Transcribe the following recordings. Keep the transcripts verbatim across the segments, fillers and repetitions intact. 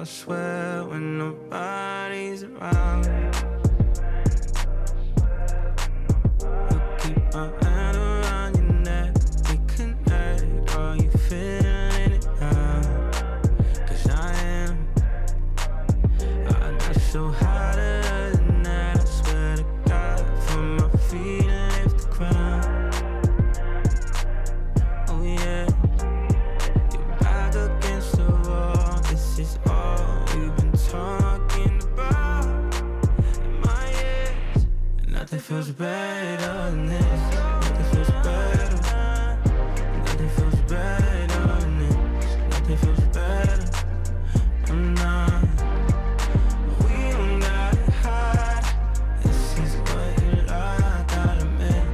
I swear when nobody's around. You keep my hand around your neck, we connect. Are you feeling it now? Cause I am. I got so hot than that, I swear to God, from my feet and lift the ground. Oh yeah, you're back against the wall. This is all we've been talking about in my ears. And nothing feels better than this. Nothing feels better. Nothing feels better than this. Nothing feels better. I'm not. We don't gotta hide. This is what you like, gotta admit.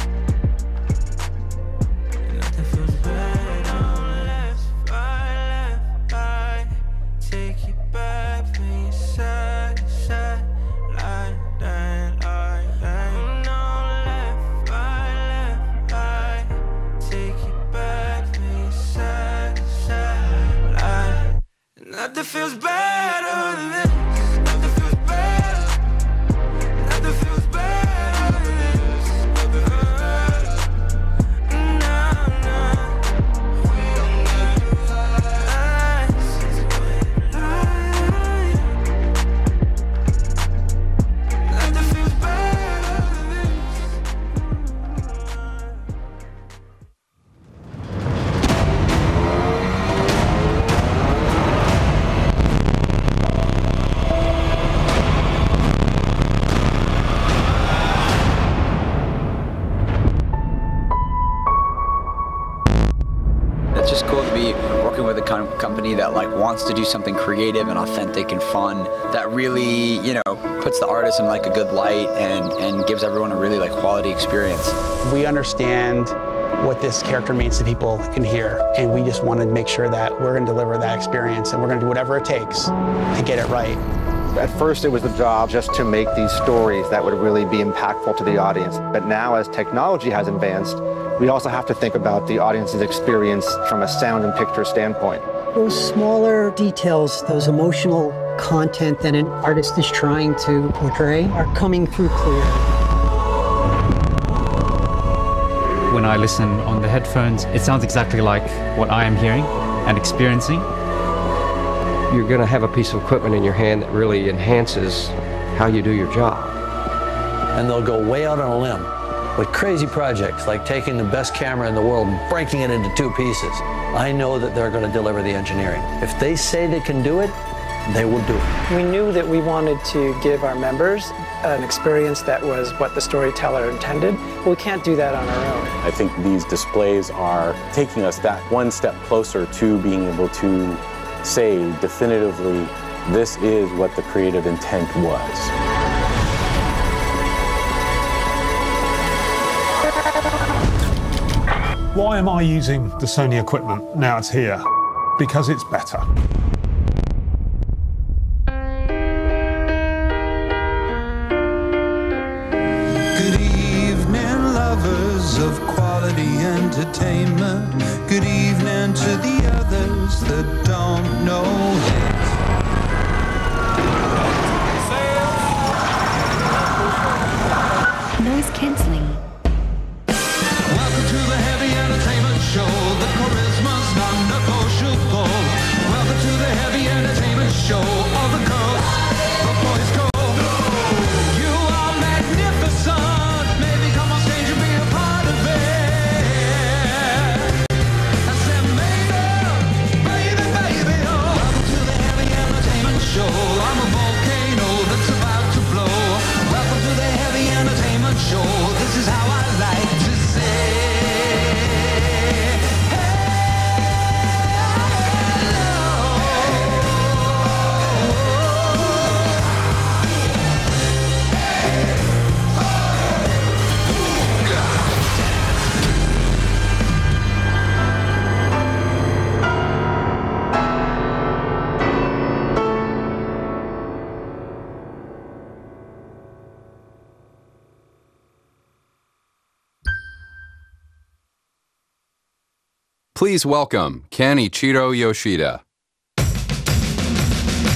Nothing feels better. Left, right, left, right. Take you back from your side to side. Like that, like that. Oh no, left, right, left, right. Take you back from your side to side. Like nothing feels better than this. Nothing feels better. Nothing feels better than this. Nothing feels better. Nah, nah. We don't gotta hide. This is what you like. Nothing feels better than this. It's just cool to be working with a com- company that like wants to do something creative and authentic and fun that really, you know, puts the artist in like a good light and, and gives everyone a really like quality experience. We understand what this character means to people in here, and we just want to make sure that we're going to deliver that experience, and we're going to do whatever it takes to get it right. At first, it was the job just to make these stories that would really be impactful to the audience. But now, as technology has advanced, we also have to think about the audience's experience from a sound and picture standpoint. Those smaller details, those emotional content that an artist is trying to portray are coming through clear. When I listen on the headphones, it sounds exactly like what I am hearing and experiencing. You're going to have a piece of equipment in your hand that really enhances how you do your job. And they'll go way out on a limb with crazy projects like taking the best camera in the world and breaking it into two pieces. I know that they're going to deliver the engineering. If they say they can do it, they will do it. We knew that we wanted to give our members an experience that was what the storyteller intended. We can't do that on our own. I think these displays are taking us that one step closer to being able to say definitively, this is what the creative intent was. Why am I using the Sony equipment now it's here? Because it's better. Good evening, lovers of quality entertainment. Good evening to the others that don't know it. Noise cancelling. Welcome to the heavy entertainment show. The charisma's non-negotiable. Welcome to the heavy entertainment show. All the girls, the boys go. You are magnificent. Maybe come on stage and be a part of it. I said, maybe, baby, baby, oh. Welcome to the heavy entertainment show. I'm a volcano that's about to blow. Welcome to the heavy entertainment show. This is how I like to say. Please welcome Kenichiro Yoshida.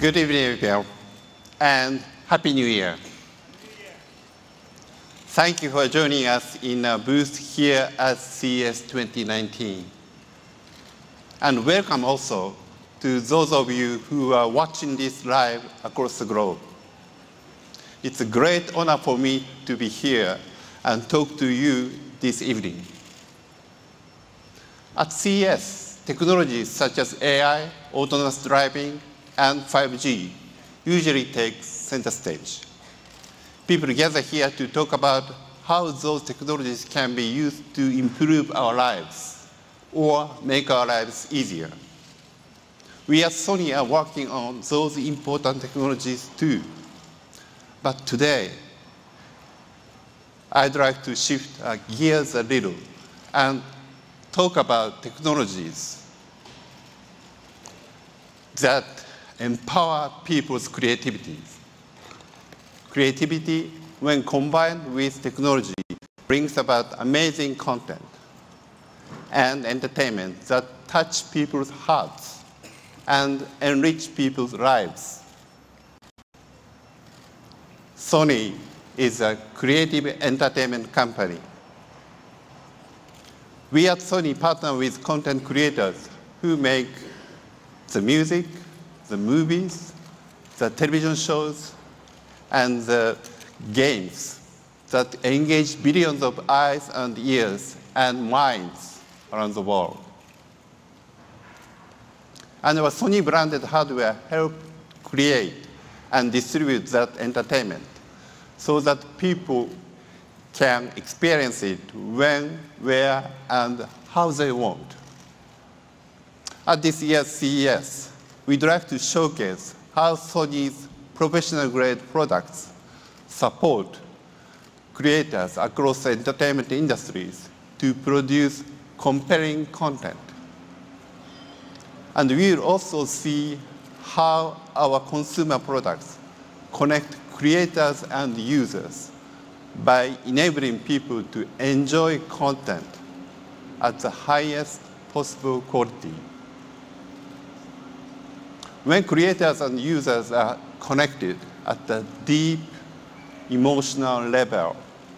Good evening, everyone, and Happy New Year. Thank you for joining us in our booth here at C E S twenty nineteen. And welcome also to those of you who are watching this live across the globe. It's a great honor for me to be here and talk to you this evening. At C E S, technologies such as A I, autonomous driving, and five G usually take center stage. People gather here to talk about how those technologies can be used to improve our lives or make our lives easier. We at Sony are working on those important technologies too. But today, I'd like to shift our gears a little and talk about technologies that empower people's creativity. Creativity, when combined with technology, brings about amazing content and entertainment that touch people's hearts and enrich people's lives. Sony is a creative entertainment company. We at Sony partner with content creators who make the music, the movies, the television shows, and the games that engage billions of eyes and ears and minds around the world. And our Sony branded hardware help create and distribute that entertainment so that people can experience it when, where, and how they want. At this year's C E S, we'd like to showcase how Sony's professional-grade products support creators across the entertainment industries to produce compelling content. And we'll also see how our consumer products connect creators and users by enabling people to enjoy content at the highest possible quality. When creators and users are connected at a deep emotional level,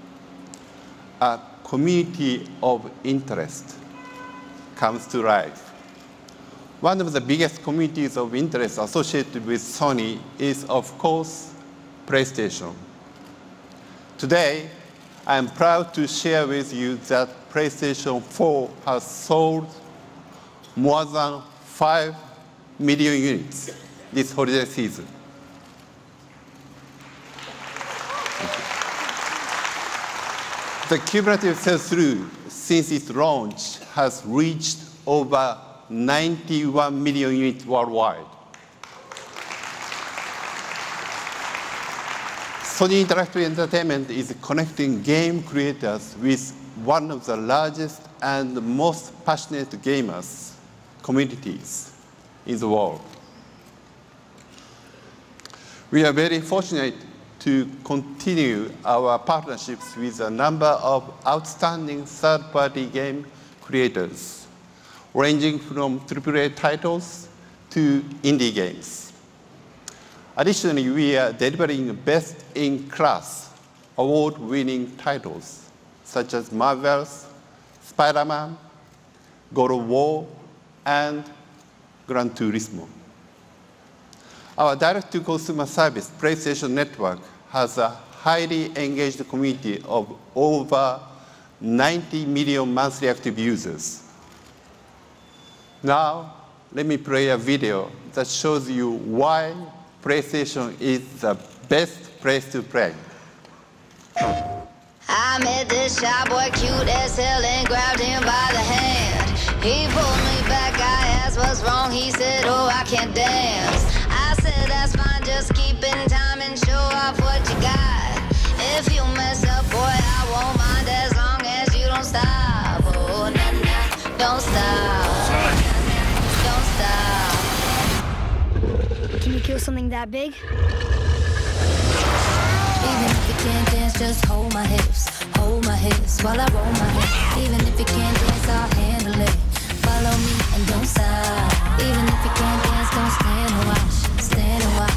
a community of interest comes to life. One of the biggest communities of interest associated with Sony is, of course, PlayStation. Today, I am proud to share with you that PlayStation four has sold more than five million units this holiday season. The cumulative sell-through since its launch has reached over ninety-one million units worldwide. Sony Interactive Entertainment is connecting game creators with one of the largest and most passionate gamers communities in the world. We are very fortunate to continue our partnerships with a number of outstanding third-party game creators, ranging from triple A titles to indie games. Additionally, we are delivering best-in-class award-winning titles, such as Marvel's Spider-Man, God of War, and Gran Turismo. Our direct-to-consumer service, PlayStation Network, has a highly engaged community of over ninety million monthly active users. Now, let me play a video that shows you why PlayStation is the best place to play. I met this shy boy, cute as hell, and grabbed him by the hand. He pulled me back, I asked what's wrong, he said, oh, I can't dance. I said, that's fine, just keep in time and show off what you got. If you mess up, boy, I won't mind as long as you don't stop. Oh, nah, nah, don't stop. Don't stop. Can you kill something that big? Even if you can't dance, just hold my hips, hold my hips while I roll my hips. Even if you can't dance, I'll handle it. Follow me and don't stop. Even if you can't dance, don't stand and watch, stand and watch.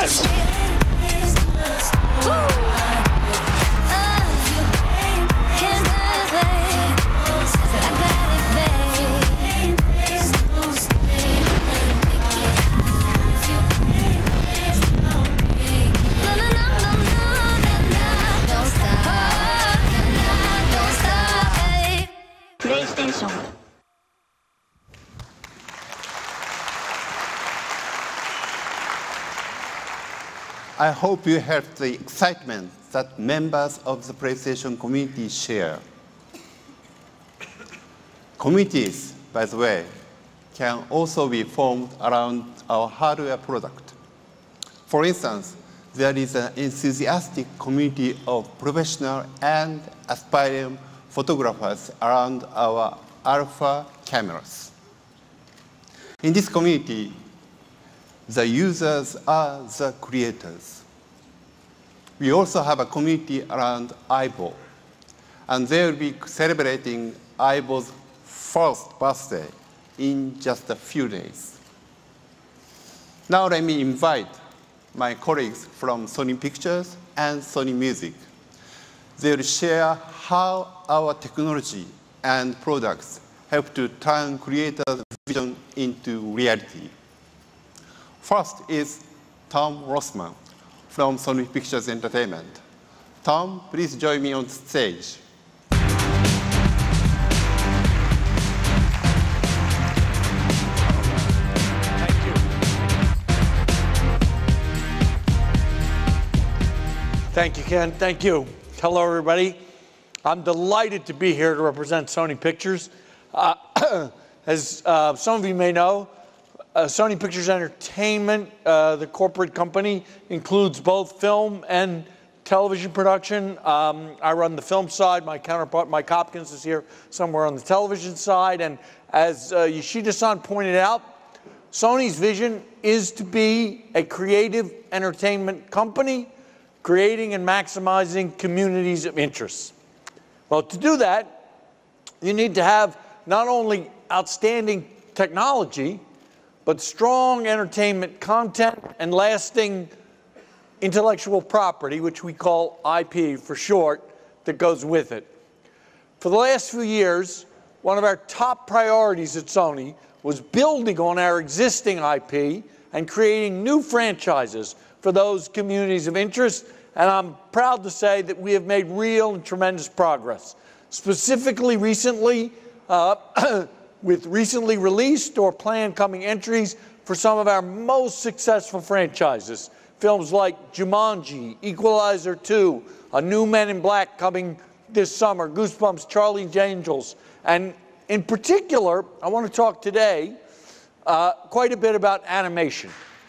I hope you have the excitement that members of the PlayStation community share. Communities, by the way, can also be formed around our hardware product. For instance, there is an enthusiastic community of professional and aspiring photographers around our alpha cameras. In this community, the users are the creators. We also have a community around Aibo, and they will be celebrating Aibo's first birthday in just a few days. Now let me invite my colleagues from Sony Pictures and Sony Music. They will share how our technology and products help to turn creators' vision into reality. First is Tom Rossman from Sony Pictures Entertainment. Tom, please join me on stage. Thank you. Thank you, Ken. Thank you. Hello, everybody. I'm delighted to be here to represent Sony Pictures. Uh, as uh, some of you may know, Uh, Sony Pictures Entertainment, uh, the corporate company, includes both film and television production. Um, I run the film side. My counterpart, Mike Hopkins, is here somewhere on the television side. And as uh, Yoshida-san pointed out, Sony's vision is to be a creative entertainment company, creating and maximizing communities of interest. Well, to do that, you need to have not only outstanding technology, but strong entertainment content and lasting intellectual property, which we call I P for short, that goes with it. For the last few years, one of our top priorities at Sony was building on our existing I P and creating new franchises for those communities of interest, and I'm proud to say that we have made real and tremendous progress. Specifically recently, uh, with recently released or planned coming entries for some of our most successful franchises. Films like Jumanji, Equalizer two, A New Men in Black coming this summer, Goosebumps, Charlie's Angels. And in particular, I want to talk today uh, quite a bit about animation.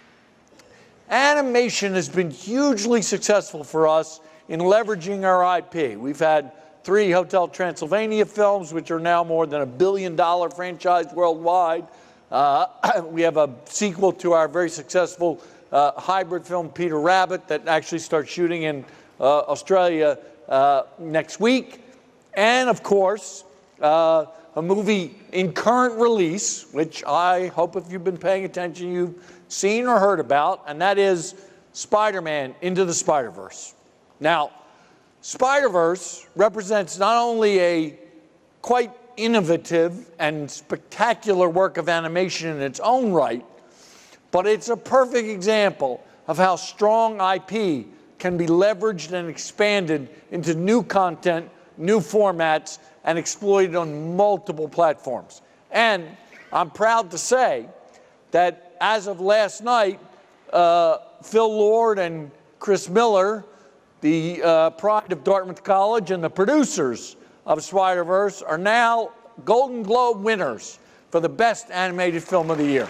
Animation has been hugely successful for us in leveraging our I P. We've had three Hotel Transylvania films, which are now more than a billion dollar franchise worldwide. Uh, we have a sequel to our very successful uh, hybrid film, Peter Rabbit, that actually starts shooting in uh, Australia uh, next week. And of course, uh, a movie in current release, which I hope if you've been paying attention, you've seen or heard about, and that is Spider-Man Into the Spider-Verse. Now, Spider-Verse represents not only a quite innovative and spectacular work of animation in its own right, but it's a perfect example of how strong I P can be leveraged and expanded into new content, new formats, and exploited on multiple platforms. And I'm proud to say that as of last night, uh, Phil Lord and Chris Miller, the uh, pride of Dartmouth College and the producers of Spider-Verse, are now Golden Globe winners for the best animated film of the year.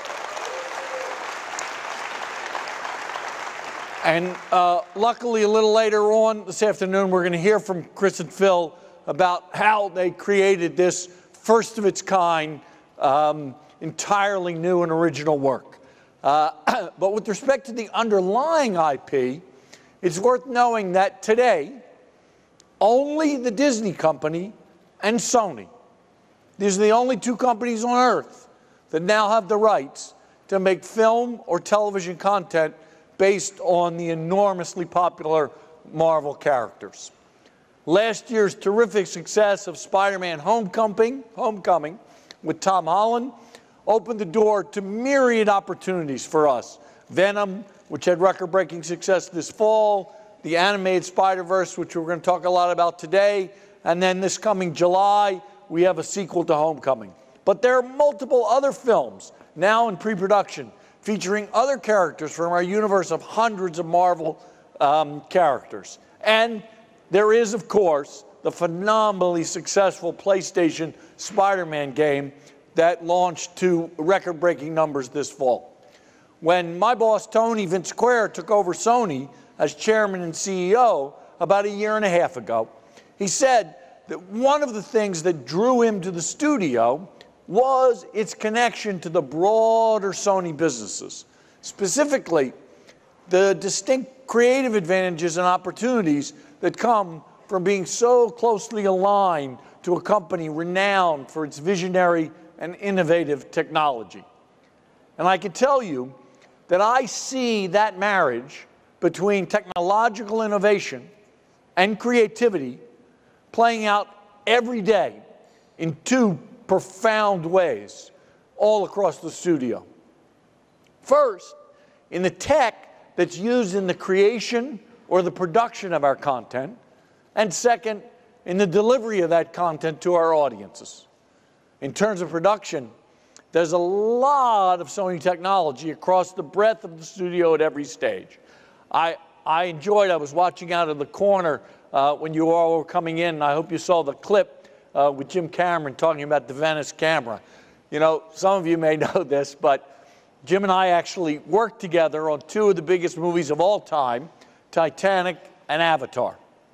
And uh, luckily, a little later on this afternoon, we're going to hear from Chris and Phil about how they created this first of its kind, um, entirely new and original work. Uh, but with respect to the underlying I P, it's worth knowing that today, only the Disney company and Sony, these are the only two companies on earth that now have the rights to make film or television content based on the enormously popular Marvel characters. Last year's terrific success of Spider-Man Homecoming, Homecoming with Tom Holland opened the door to myriad opportunities for us. Venom, which had record-breaking success this fall, the animated Spider-Verse, which we're going to talk a lot about today, and then this coming July, we have a sequel to Homecoming. But there are multiple other films now in pre-production featuring other characters from our universe of hundreds of Marvel um, characters. And there is, of course, the phenomenally successful PlayStation Spider-Man game that launched to record-breaking numbers this fall. When my boss, Tony Vinciquerra, took over Sony as chairman and C E O about a year and a half ago, he said that one of the things that drew him to the studio was its connection to the broader Sony businesses, specifically the distinct creative advantages and opportunities that come from being so closely aligned to a company renowned for its visionary and innovative technology. And I can tell you that I see that marriage between technological innovation and creativity playing out every day in two profound ways all across the studio. First, in the tech that's used in the creation or the production of our content, and second, in the delivery of that content to our audiences. In terms of production, there's a lot of Sony technology across the breadth of the studio at every stage. I, I enjoyed, I was watching out of the corner uh, when you all were coming in, and I hope you saw the clip uh, with Jim Cameron talking about the Venice camera. You know, some of you may know this, but Jim and I actually worked together on two of the biggest movies of all time, Titanic and Avatar.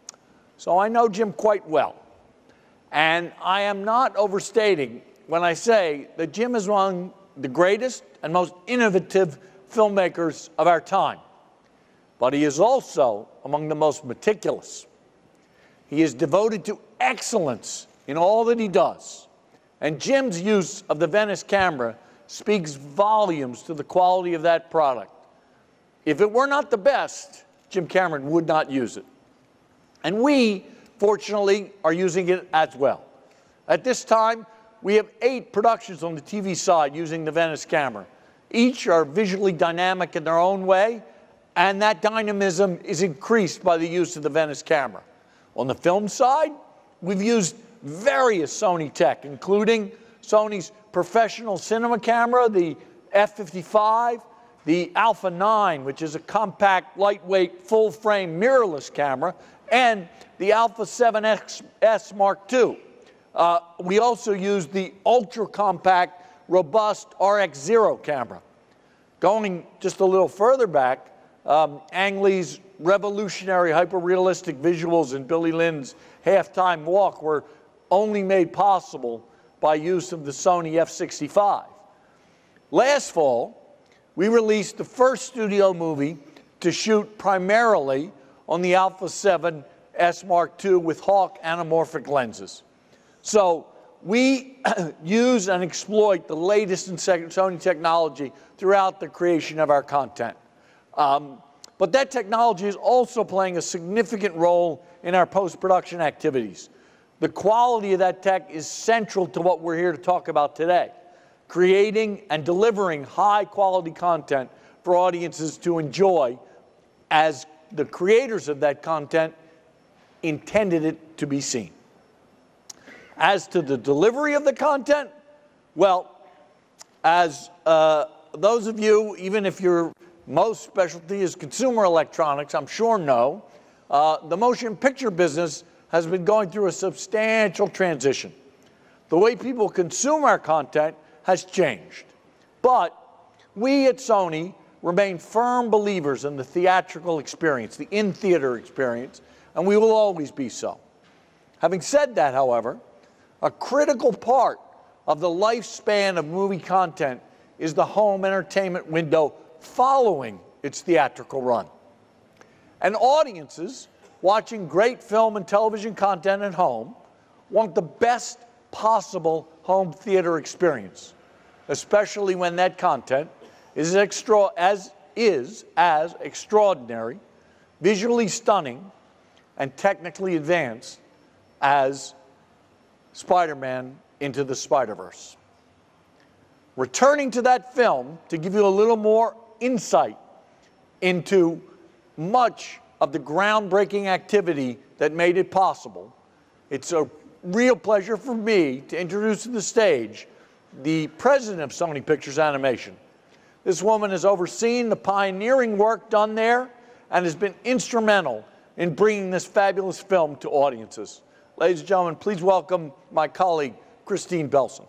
So I know Jim quite well. And I am not overstating when I say that Jim is one of the greatest and most innovative filmmakers of our time. But he is also among the most meticulous. He is devoted to excellence in all that he does. And Jim's use of the Venice camera speaks volumes to the quality of that product. If it were not the best, Jim Cameron would not use it. And we, fortunately, are using it as well. At this time, we have eight productions on the T V side using the Venice camera. Each are visually dynamic in their own way, and that dynamism is increased by the use of the Venice camera. On the film side, we've used various Sony tech, including Sony's professional cinema camera, the F fifty-five, the Alpha nine, which is a compact, lightweight, full-frame mirrorless camera, and the Alpha seven X S Mark two. Uh, we also used the ultra-compact, robust R X zero camera. Going just a little further back, um, Ang Lee's revolutionary hyper-realistic visuals in Billy Lynn's Halftime Walk were only made possible by use of the Sony F sixty-five. Last fall, we released the first studio movie to shoot primarily on the Alpha seven S Mark two with Hawk anamorphic lenses. So we use and exploit the latest in Sony technology throughout the creation of our content. Um, but that technology is also playing a significant role in our post-production activities. The quality of that tech is central to what we're here to talk about today, creating and delivering high-quality content for audiences to enjoy as the creators of that content intended it to be seen. As to the delivery of the content, well, as uh, those of you, even if your most specialty is consumer electronics, I'm sure know, uh, the motion picture business has been going through a substantial transition. The way people consume our content has changed. But we at Sony remain firm believers in the theatrical experience, the in-theater experience, and we will always be so. Having said that, however, a critical part of the lifespan of movie content is the home entertainment window following its theatrical run. And audiences watching great film and television content at home want the best possible home theater experience, especially when that content is extra, as is as extraordinary, visually stunning, and technically advanced as Spider-Man Into the Spider-Verse. Returning to that film to give you a little more insight into much of the groundbreaking activity that made it possible, it's a real pleasure for me to introduce to the stage the president of Sony Pictures Animation. This woman has overseen the pioneering work done there and has been instrumental in bringing this fabulous film to audiences. Ladies and gentlemen, please welcome my colleague, Christine Belson.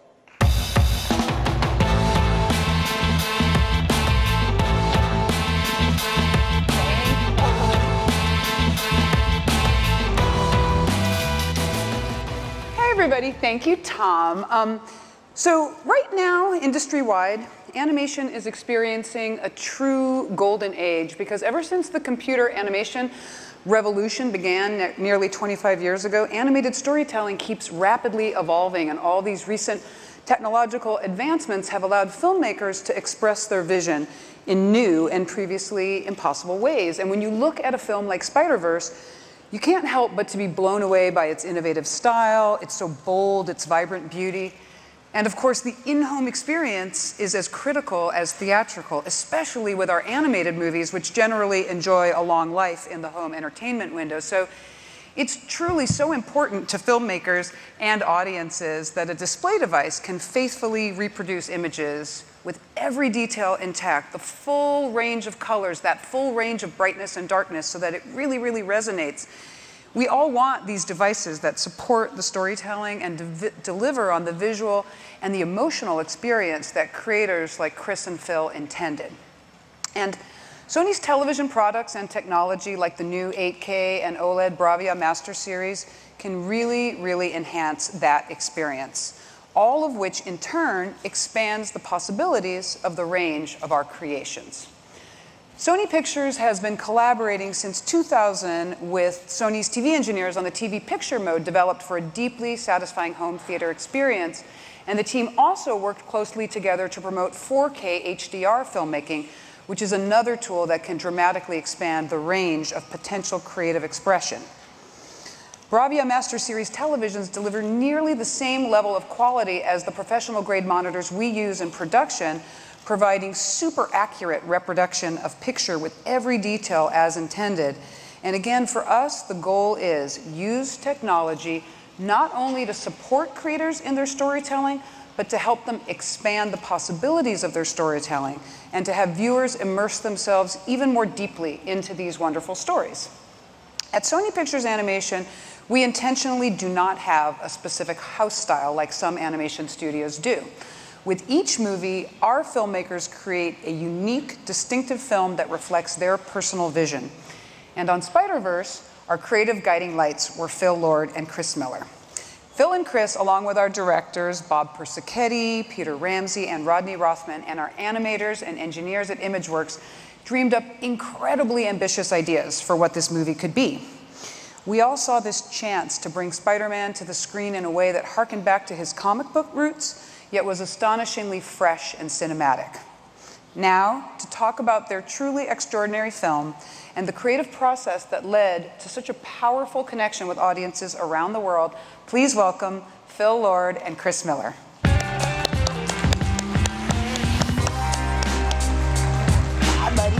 Hi, everybody. Thank you, Tom. Um, so right now, industry-wide, animation is experiencing a true golden age because ever since the computer animation revolution began ne nearly twenty-five years ago, animated storytelling keeps rapidly evolving, and all these recent technological advancements have allowed filmmakers to express their vision in new and previously impossible ways. And when you look at a film like Spider-Verse, you can't help but to be blown away by its innovative style, its so bold, its vibrant beauty. And of course, the in-home experience is as critical as theatrical, especially with our animated movies, which generally enjoy a long life in the home entertainment window. So it's truly so important to filmmakers and audiences that a display device can faithfully reproduce images with every detail intact, the full range of colors, that full range of brightness and darkness, so that it really, really resonates. We all want these devices that support the storytelling and de deliver on the visual and the emotional experience that creators like Chris and Phil intended. And Sony's television products and technology like the new eight K and OLED Bravia Master Series can really, really enhance that experience, all of which in turn expands the possibilities of the range of our creations. Sony Pictures has been collaborating since two thousand with Sony's T V engineers on the T V picture mode developed for a deeply satisfying home theater experience. And the team also worked closely together to promote four K H D R filmmaking, which is another tool that can dramatically expand the range of potential creative expression. Bravia Master Series televisions deliver nearly the same level of quality as the professional-grade monitors we use in production, providing super accurate reproduction of picture with every detail as intended. And again, for us, the goal is use technology not only to support creators in their storytelling, but to help them expand the possibilities of their storytelling and to have viewers immerse themselves even more deeply into these wonderful stories. At Sony Pictures Animation, we intentionally do not have a specific house style like some animation studios do. With each movie, our filmmakers create a unique, distinctive film that reflects their personal vision. And on Spider-Verse, our creative guiding lights were Phil Lord and Chris Miller. Phil and Chris, along with our directors, Bob Persichetti, Peter Ramsey, and Rodney Rothman, and our animators and engineers at ImageWorks, dreamed up incredibly ambitious ideas for what this movie could be. We all saw this chance to bring Spider-Man to the screen in a way that harkened back to his comic book roots, yet was astonishingly fresh and cinematic. Now, to talk about their truly extraordinary film and the creative process that led to such a powerful connection with audiences around the world, please welcome Phil Lord and Chris Miller. Hi, buddy.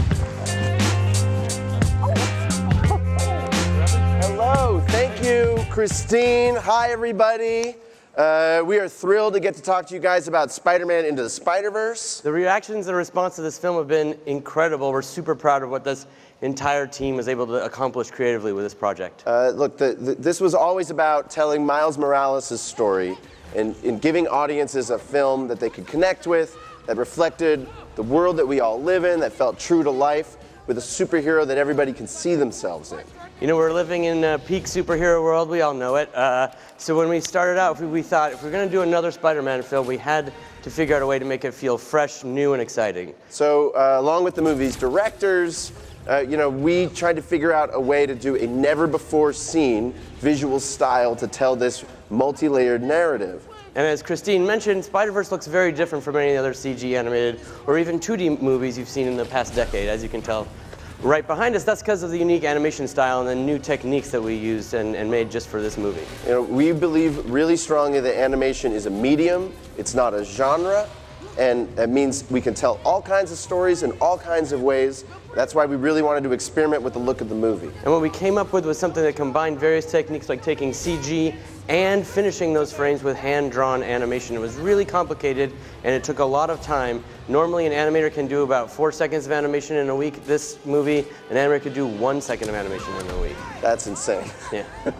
Hello, thank you, Christine. Hi, everybody. Uh, we are thrilled to get to talk to you guys about Spider-Man Into the Spider-Verse. The reactions and response to this film have been incredible. We're super proud of what this entire team was able to accomplish creatively with this project. Uh, look, the, the, this was always about telling Miles Morales' story and, and giving audiences a film that they could connect with, that reflected the world that we all live in, that felt true to life, with a superhero that everybody can see themselves in. You know, we're living in a peak superhero world, we all know it. Uh, so when we started out, we, we thought if we're gonna do another Spider-Man film, we had to figure out a way to make it feel fresh, new, and exciting. So uh, along with the movie's directors, uh, you know, we tried to figure out a way to do a never-before-seen visual style to tell this multi-layered narrative. And as Christine mentioned, Spider-Verse looks very different from any other C G animated or even two D movies you've seen in the past decade, as you can tell right behind us. That's because of the unique animation style and the new techniques that we used and, and made just for this movie. You know, we believe really strongly that animation is a medium, it's not a genre, and that means we can tell all kinds of stories in all kinds of ways. That's why we really wanted to experiment with the look of the movie. And what we came up with was something that combined various techniques like taking C G and finishing those frames with hand-drawn animation. It was really complicated and it took a lot of time. Normally an animator can do about four seconds of animation in a week. This movie, an animator could do one second of animation in a week. That's insane. Yeah.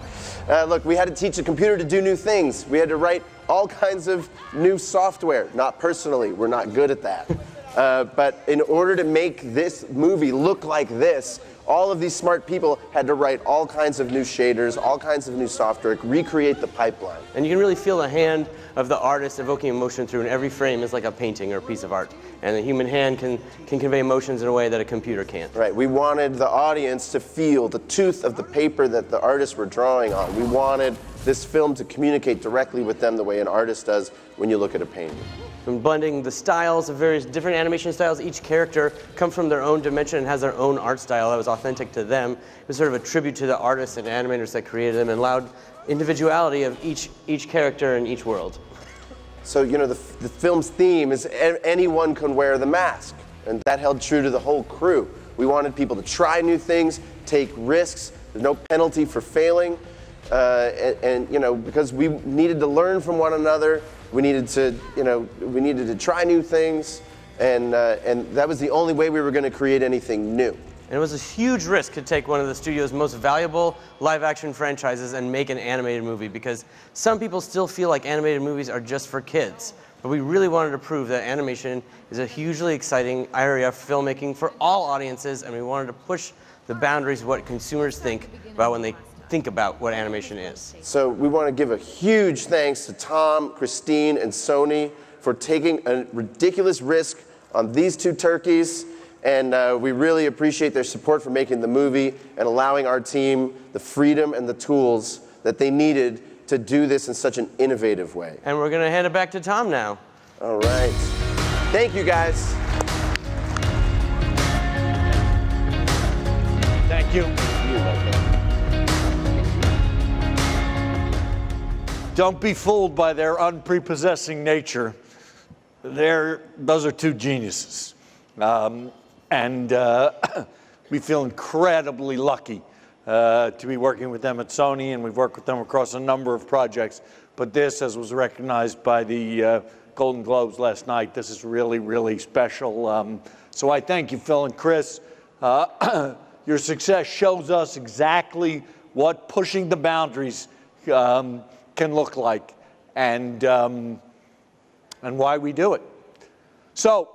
uh, look, we had to teach the computer to do new things. We had to write all kinds of new software. Not personally, we're not good at that. Uh, but in order to make this movie look like this, all of these smart people had to write all kinds of new shaders, all kinds of new software, recreate the pipeline. And you can really feel the hand of the artist evoking emotion through, and every frame is like a painting or a piece of art. And the human hand can, can convey emotions in a way that a computer can't. Right, we wanted the audience to feel the tooth of the paper that the artists were drawing on. We wanted this film to communicate directly with them the way an artist does when you look at a painting. And blending the styles of various different animation styles, each character comes from their own dimension and has their own art style that was authentic to them. It was sort of a tribute to the artists and animators that created them and allowed individuality of each, each character in each world. So, you know, the, the film's theme is anyone can wear the mask, and that held true to the whole crew. We wanted people to try new things, take risks, there's no penalty for failing, uh, and, and, you know, because we needed to learn from one another, we needed to, you know, we needed to try new things, and, uh, and that was the only way we were going to create anything new. And it was a huge risk to take one of the studio's most valuable live-action franchises and make an animated movie, because some people still feel like animated movies are just for kids. But we really wanted to prove that animation is a hugely exciting area of filmmaking for all audiences, and we wanted to push the boundaries of what consumers think about when they think about what animation is. So we want to give a huge thanks to Tom, Christine, and Sony for taking a ridiculous risk on these two turkeys. And uh, we really appreciate their support for making the movie and allowing our team the freedom and the tools that they needed to do this in such an innovative way. And we're going to hand it back to Tom now. All right. Thank you, guys. Thank you. Don't be fooled by their unprepossessing nature. They're, those are two geniuses. Um, And uh, we feel incredibly lucky uh, to be working with them at Sony, and we've worked with them across a number of projects. But this, as was recognized by the uh, Golden Globes last night, this is really, really special. Um, so I thank you, Phil and Chris. Uh, your success shows us exactly what pushing the boundaries um, can look like, and, um, and why we do it. So,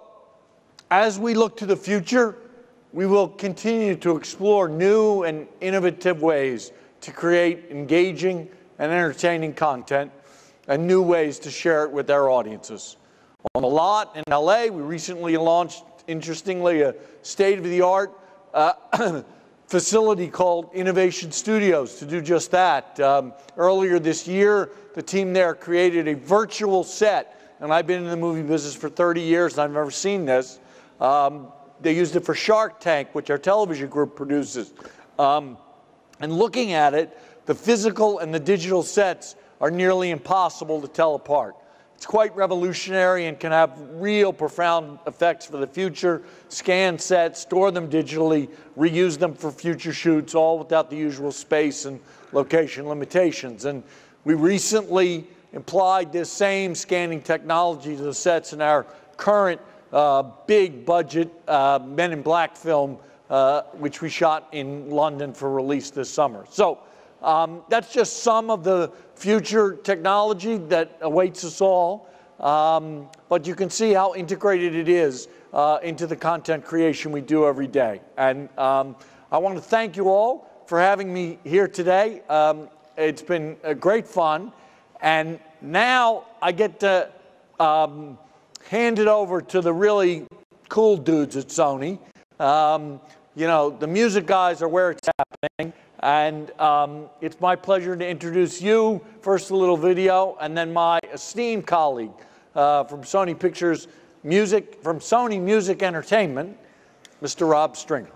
as we look to the future, we will continue to explore new and innovative ways to create engaging and entertaining content and new ways to share it with our audiences. On the lot in L A, we recently launched, interestingly, a state-of-the-art uh, facility called Innovation Studios to do just that. Um, earlier this year, the team there created a virtual set, and I've been in the movie business for thirty years and I've never seen this. Um, they used it for Shark Tank, which our television group produces. Um, and looking at it, the physical and the digital sets are nearly impossible to tell apart. It's quite revolutionary and can have real profound effects for the future. Scan sets, store them digitally, reuse them for future shoots, all without the usual space and location limitations. And we recently applied this same scanning technology to the sets in our current Uh, big budget uh, Men in Black film, uh, which we shot in London for release this summer. So um, that's just some of the future technology that awaits us all. Um, but you can see how integrated it is uh, into the content creation we do every day. And um, I want to thank you all for having me here today. Um, it's been uh, great fun. And now I get to um, hand it over to the really cool dudes at Sony. Um, you know, the music guys are where it's happening. And um, it's my pleasure to introduce you, first a little video, and then my esteemed colleague uh, from Sony Pictures Music, from Sony Music Entertainment, Mister Rob Stringer.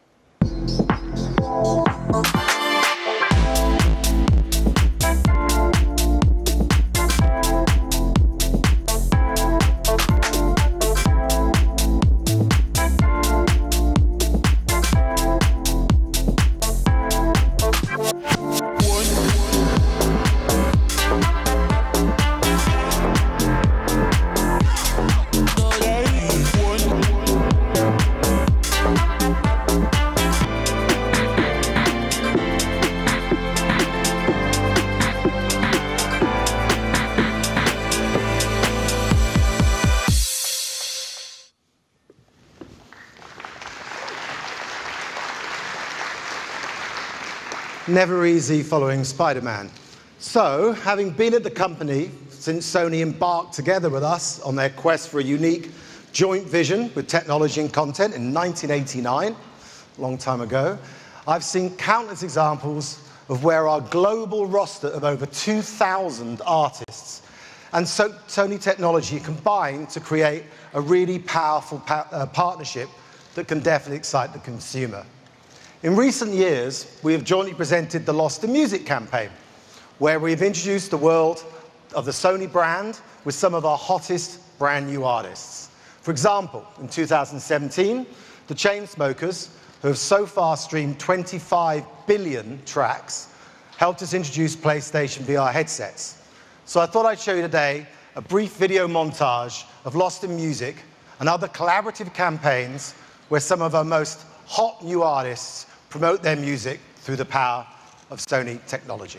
Never easy following Spider-Man. So, having been at the company since Sony embarked together with us on their quest for a unique joint vision with technology and content in nineteen eighty-nine, a long time ago, I've seen countless examples of where our global roster of over two thousand artists and so Sony technology combined to create a really powerful pa uh, partnership that can definitely excite the consumer. In recent years, we have jointly presented the Lost in Music campaign, where we've introduced the world of the Sony brand with some of our hottest brand new artists. For example, in two thousand seventeen, the Chainsmokers, who have so far streamed twenty-five billion tracks, helped us introduce PlayStation V R headsets. So I thought I'd show you today a brief video montage of Lost in Music and other collaborative campaigns where some of our most hot new artists promote their music through the power of Sony technology.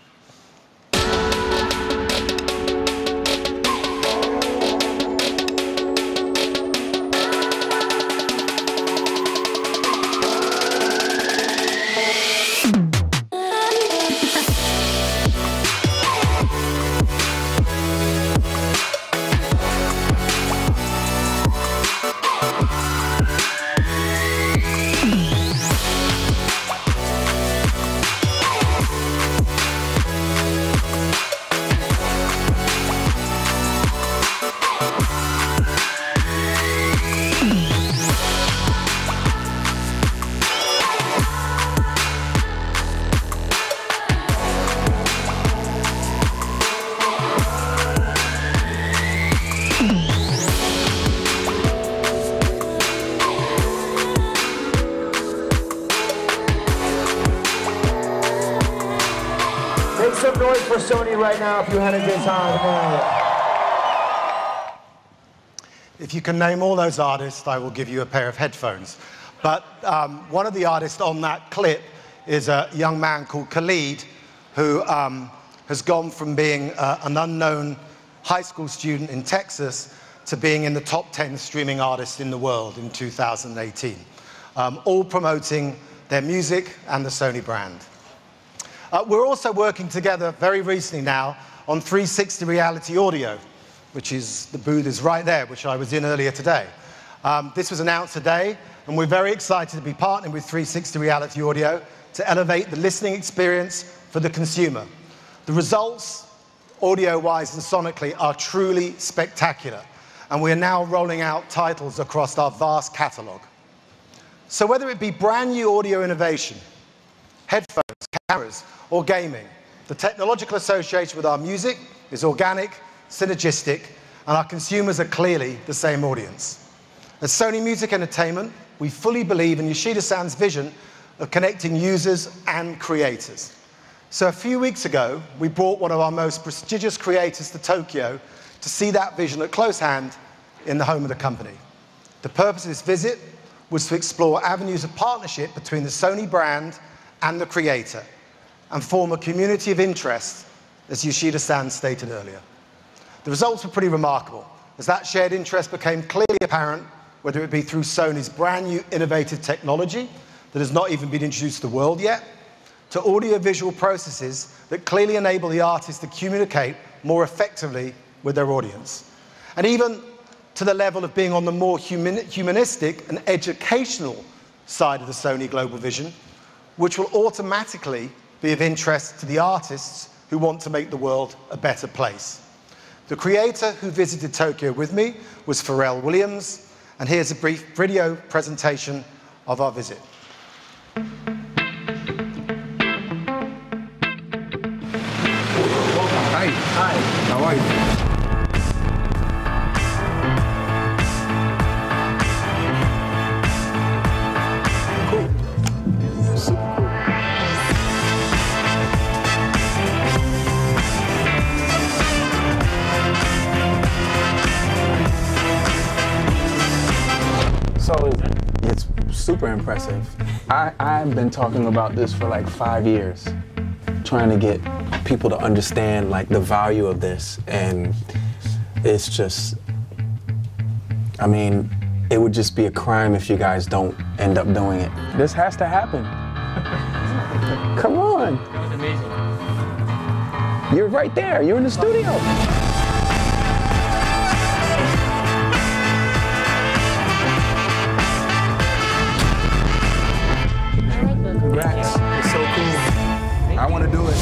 Make some noise for Sony right now if you had a good time. If you can name all those artists, I will give you a pair of headphones. But um, one of the artists on that clip is a young man called Khalid, who um, has gone from being uh, an unknown high school student in Texas to being in the top ten streaming artists in the world in two thousand eighteen, um, all promoting their music and the Sony brand. Uh, we're also working together very recently now on three sixty Reality Audio, which is, the booth is right there, which I was in earlier today. Um, this was announced today, and we're very excited to be partnering with three sixty Reality Audio to elevate the listening experience for the consumer. The results, audio-wise and sonically, are truly spectacular, and we're now rolling out titles across our vast catalog. So whether it be brand new audio innovation, headphones, cameras, or gaming, the technological association with our music is organic, synergistic, and our consumers are clearly the same audience. At Sony Music Entertainment, we fully believe in Yoshida San's vision of connecting users and creators. So a few weeks ago, we brought one of our most prestigious creators to Tokyo to see that vision at close hand in the home of the company. The purpose of this visit was to explore avenues of partnership between the Sony brand and the creator, and form a community of interest, as Yoshida San stated earlier. The results were pretty remarkable, as that shared interest became clearly apparent, whether it be through Sony's brand new innovative technology that has not even been introduced to the world yet, to audio-visual processes that clearly enable the artist to communicate more effectively with their audience, and even to the level of being on the more human, humanistic and educational side of the Sony global vision, which will automatically be of interest to the artists who want to make the world a better place. The creator who visited Tokyo with me was Pharrell Williams, and here's a brief video presentation of our visit. Hi. Hi. How are you? So it's super impressive. I, I've been talking about this for like five years, trying to get people to understand like the value of this, and it's just, I mean, it would just be a crime if you guys don't end up doing it. This has to happen. Come on. That was amazing. You're right there, you're in the studio. Congrats. It's so cool. I want to do it.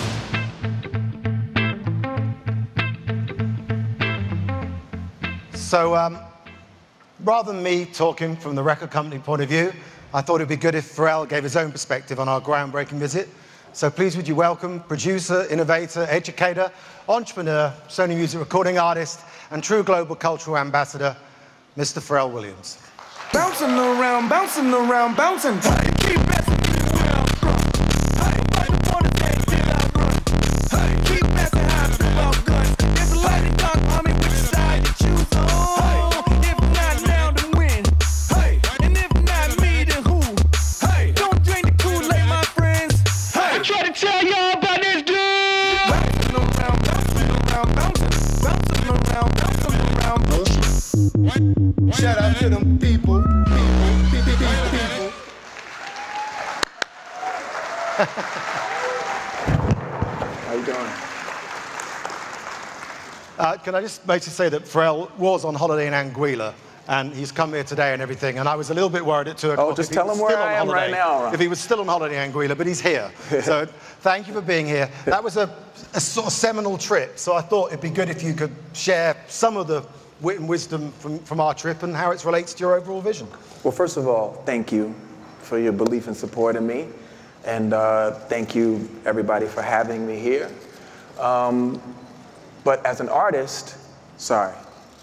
So um, rather than me talking from the record company point of view, I thought it'd be good if Pharrell gave his own perspective on our groundbreaking visit. So please would you welcome producer, innovator, educator, entrepreneur, Sony Music recording artist, and true global cultural ambassador, Mister Pharrell Williams. Bouncing around, bouncing around, bouncing. Hey, keep messing with me where I'm from. Hey, I don't wanna take till I run. Hey, keep messing high about guns. There's a light and dark army, which side to choose on. Hey, if not now, then when? Hey, and if not me, then who? Hey, don't drink the Kool-Aid, my friends. Hey, I try to tell y'all about this dude. Bouncing around, bouncing around, bouncing, bouncing around, bouncing around, bouncing. Shout out to them people, people, people, people. How you doing? Uh, can I just basically say that Pharrell was on holiday in Anguilla, and he's come here today and everything, and I was a little bit worried at two o'clock. Oh, just tell him where I am right now. If he was still on holiday in Anguilla, but he's here. So thank you for being here. That was a, a sort of seminal trip, so I thought it'd be good if you could share some of the wit and wisdom from, from our trip and how it relates to your overall vision. Well, first of all, thank you for your belief and support in me. And uh, thank you, everybody, for having me here. Um, but as an artist, sorry.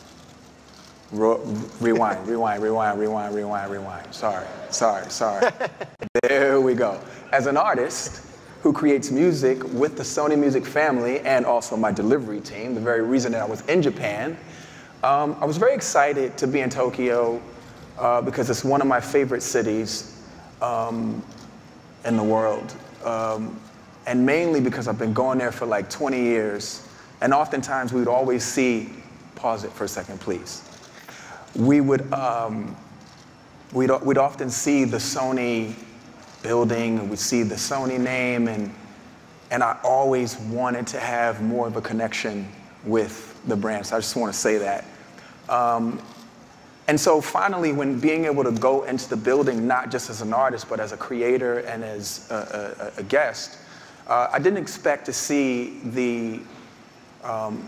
Ro rewind, rewind, rewind, rewind, rewind, rewind. Sorry, sorry, sorry. There we go. As an artist who creates music with the Sony Music family and also my delivery team, the very reason that I was in Japan, Um, I was very excited to be in Tokyo uh, because it's one of my favorite cities um, in the world. Um, and mainly because I've been going there for like twenty years. And oftentimes we would always see, pause it for a second, please. We would, um, we'd, we'd often see the Sony building, and we'd see the Sony name, and, and I always wanted to have more of a connection with the brand, so I just want to say that. Um, and so finally, when being able to go into the building, not just as an artist, but as a creator and as a, a, a guest, uh, I didn't expect to see the, um,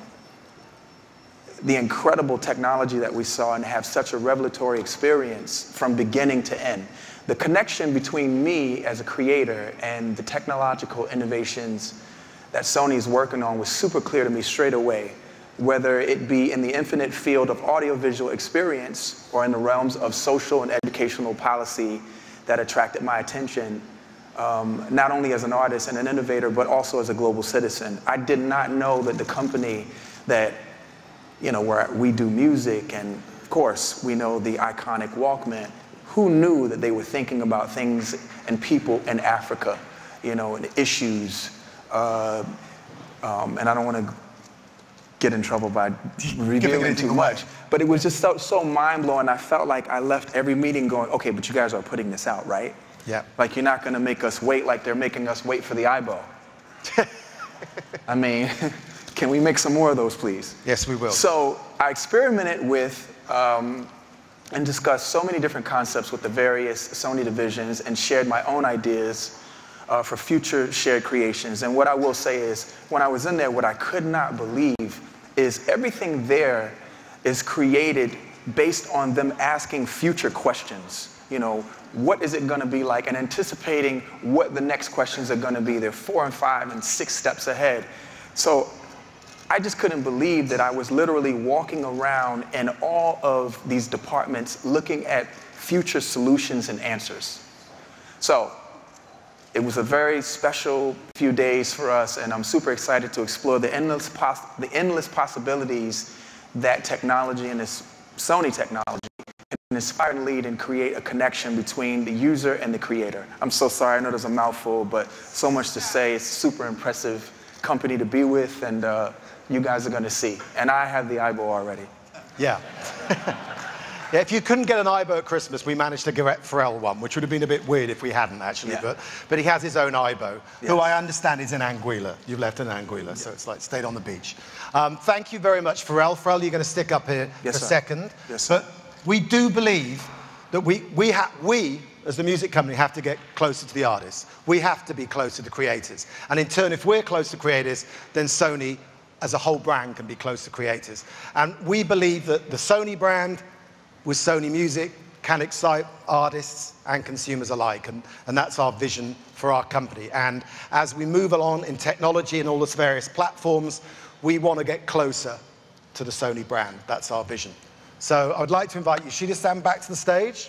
the incredible technology that we saw and have such a revelatory experience from beginning to end. The connection between me as a creator and the technological innovations that Sony's working on was super clear to me straight away, whether it be in the infinite field of audiovisual experience or in the realms of social and educational policy that attracted my attention, um, not only as an artist and an innovator, but also as a global citizen. I did not know that the company that, you know, where we do music, and of course, we know the iconic Walkman, who knew that they were thinking about things and people in Africa, you know, and issues. Uh, um, and I don't want to get in trouble by revealing too much, but it was just so, so mind-blowing. I felt like I left every meeting going, okay, but you guys are putting this out, right? Yeah. Like, you're not going to make us wait like they're making us wait for the I B O. I mean, can we make some more of those, please? Yes, we will. So I experimented with um, and discussed so many different concepts with the various Sony divisions and shared my own ideas uh, for future shared creations. And what I will say is, when I was in there, what I could not believe is everything there is created based on them asking future questions. You know, what is it going to be like, and anticipating what the next questions are going to be. They're four and five and six steps ahead. So I just couldn't believe that I was literally walking around in all of these departments looking at future solutions and answers. So it was a very special few days for us, and I'm super excited to explore the endless, pos the endless possibilities that technology and this Sony technology can inspire and lead and create a connection between the user and the creator. I'm so sorry, I know there's a mouthful, but so much to say. It's a super impressive company to be with, and uh, you guys are going to see. And I have the I B O already. Yeah. Yeah, if you couldn't get an I B O at Christmas, we managed to get Pharrell one, which would have been a bit weird if we hadn't, actually. Yeah. But, but he has his own I B O, Yes. who I understand is in Anguilla. You've left in Anguilla, yeah. So it's like stayed on the beach. Um, thank you very much, Pharrell. Pharrell, you're going to stick up here Yes, for a sir. second. Yes, sir. But we do believe that we, we, ha we, as the music company, have to get closer to the artists. We have to be closer to creators. And in turn, if we're close to creators, then Sony, as a whole brand, can be close to creators. And we believe that the Sony brand, with Sony Music, can excite artists and consumers alike, and, and that's our vision for our company. And as we move along in technology and all those various platforms, we want to get closer to the Sony brand. That's our vision. So I would like to invite you, Sheila, stand back to the stage.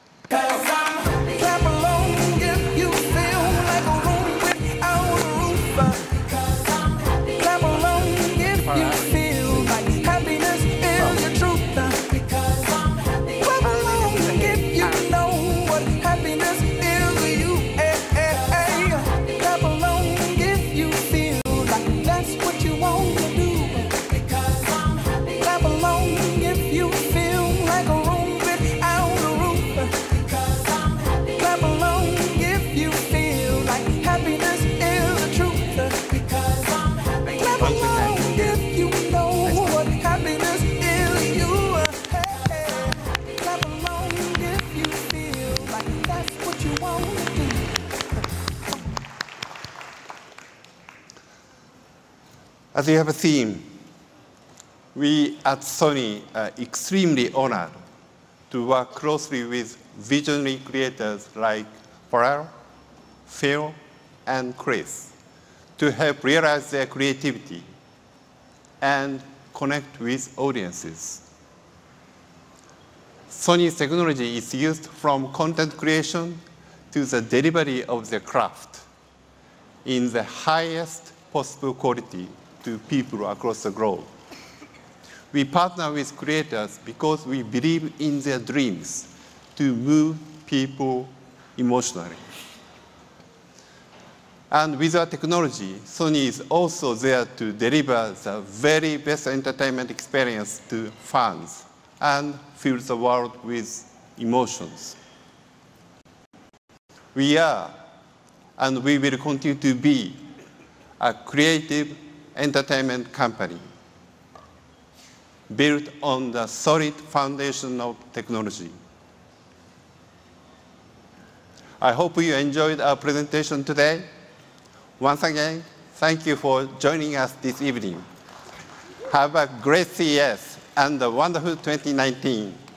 Clap along if you feel like a room without a roof. Clap along if you feel like happiness is the truth. Clap along if you know what happiness is to you. Clap along if you feel like that's what you want to do. Clap along if you feel like a room without a roof. Clap along if you feel like happiness is the truth. Clap along if you know what happiness is to you. Clap along if you feel like that's what you want to do. As you have seen, we at Sony are extremely honored to work closely with visionary creators like Pharrell, Phil, and Chris to help realize their creativity and connect with audiences. Sony's technology is used from content creation to the delivery of their craft in the highest possible quality to people across the globe. We partner with creators because we believe in their dreams to move people emotionally. And with our technology, Sony is also there to deliver the very best entertainment experience to fans and fill the world with emotions. We are, and we will continue to be, a creative entertainment company built on the solid foundation of technology. I hope you enjoyed our presentation today. Once again, thank you for joining us this evening. Have a great C E S and a wonderful twenty nineteen.